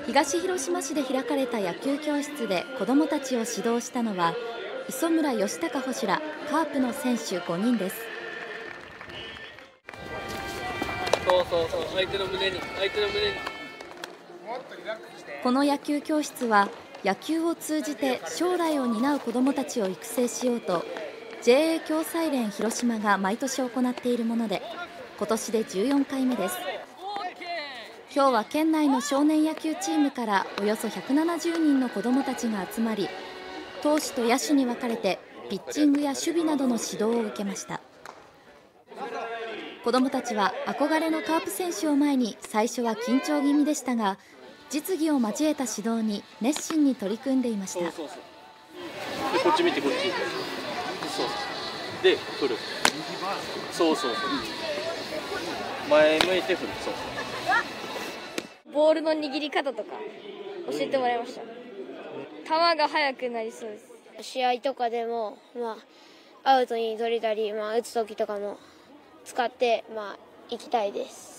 東広島市で開かれた野球教室で子どもたちを指導したのは磯村義孝捕手らカープの選手5人です。 相手の胸にこの野球教室は野球を通じて将来を担う子どもたちを育成しようと JA 共済連広島が毎年行っているもので、今年で14回目です。今日は県内の少年野球チームからおよそ170人の子どもたちが集まり、投手と野手に分かれてピッチングや守備などの指導を受けました。子どもたちは憧れのカープ選手を前に最初は緊張気味でしたが、実技を交えた指導に熱心に取り組んでいました。 でこっち見てこっちで振る、前向いて振る。 ボールの握り方とか教えてもらいました。球が速くなりそうです。試合とかでも、アウトに取れたり、打つ時とかも使って、行きたいです。